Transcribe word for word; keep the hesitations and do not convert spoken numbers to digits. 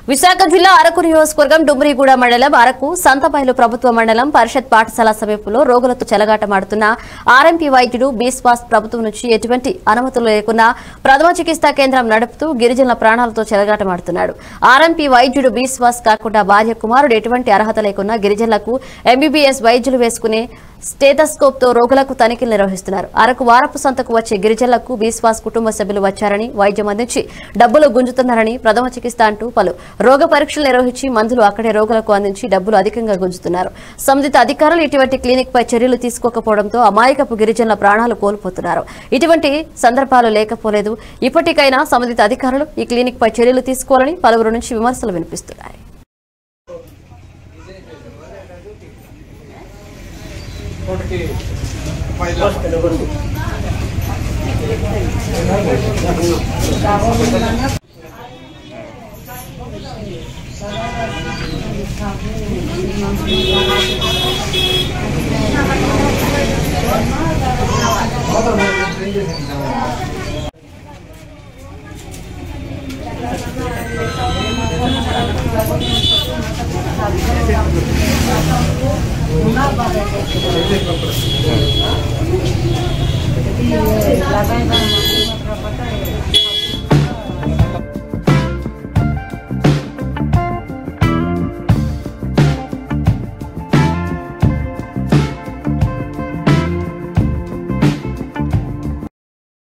విశాఖ జిల్లా అరకు నియోజకవర్గం డుమ్రిగూడ మండలం అరకు సంతబయలు ప్రభుత్వ మండలం పరిషత్ పాఠశాల సమీపంలో రోగులతో చెలగాటమాడుతున్న ఆర్ఎంపీ వైద్యుడు బీశ్వాస్ ప్రభుత్వం నుంచి ఎటువంటి అనుమతులు లేకున్నా ప్రథమ చికిత్సా కేంద్రం నడుపుతూ గిరిజనుల ప్రాణాలతో చెలగాటమాడుతున్నాడు. ఆర్ఎంపీ వైద్యుడు బీశ్వాస్ కాకుండా భార్య కుమారుడు ఎటువంటి అర్హత లేకున్నా గిరిజనులకు ఎంబీబీఎస్ వైద్యులు వేసుకునే స్టేథోస్కోప్ తో రోగులకు తనిఖీలు నిర్వహిస్తున్నారు. అరకు వారపు సంతకు వచ్చే గిరిజనులకు బీశ్వాస్ కుటుంబ సభ్యులు వచ్చారని వైద్యం అందించి డబ్బులు గుంజుతున్నారని ప్రథమ చికిత్స అంటూ పలు రోగ పరీక్షలు నిర్వహించి మందులు అక్కడే రోగులకు అందించి డబ్బులు అధికంగా గుంజుతున్నారు. సంబంధిత అధికారులు ఇటువంటి క్లినిక్ పై చర్యలు తీసుకోకపోవడంతో అమాయకపు గిరిజనుల ప్రాణాలు కోల్పోతున్నారు. ఇటువంటి సందర్భాలు లేకపోలేదు. ఇప్పటికైనా సంబంధిత అధికారులు ఈ క్లినిక్ పై చర్యలు తీసుకోవాలని పలువురు నుంచి విమర్శలు వినిపిస్తున్నాయి. Una